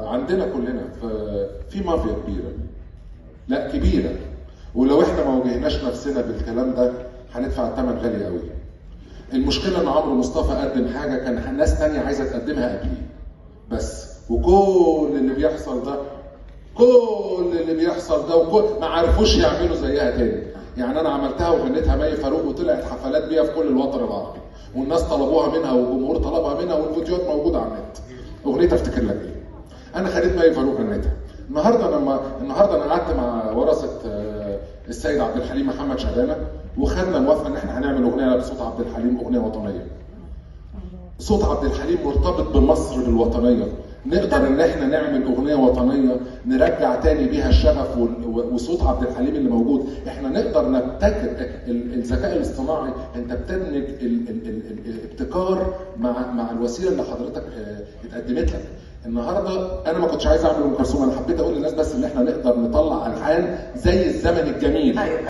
عندنا كلنا في مافيا كبيره، لا كبيره، ولو احنا ما واجهناش نفسنا بالكلام ده هندفع الثمن غالي قوي. المشكله ان عمرو مصطفى قدم حاجه كان ناس تانية عايزه تقدمها قبليه بس، وكل اللي بيحصل ده وكل ما عرفوش يعملوا زيها تاني. يعني انا عملتها وغنيتها مي فاروق وطلعت حفلات بيها في كل الوطن العربي، والناس طلبوها منها والجمهور طلبها منها والفيديوهات موجوده على النت. اغنيتها افتكر لك ايه؟ انا خليت مي فاروق غنيتها. النهارده انا قعدت مع ورثه السيد عبد الحليم محمد شعبانه وخدنا موافقه ان احنا هنعمل اغنيه بصوت عبد الحليم، اغنيه وطنيه. صوت عبد الحليم مرتبط بمصر بالوطنيه، نقدر ان احنا نعمل اغنيه وطنيه نرجع تاني بيها الشغف وصوت عبد الحليم اللي موجود. احنا نقدر نبتكر الذكاء الاصطناعي، انت بتدمج الابتكار مع الوسيله اللي حضرتك اتقدمت لك. النهارده انا ما كنتش عايز اعمل ام كلثوم، انا حبيت اقول للناس بس ان احنا نقدر نطلع الحان زي الزمن الجميل.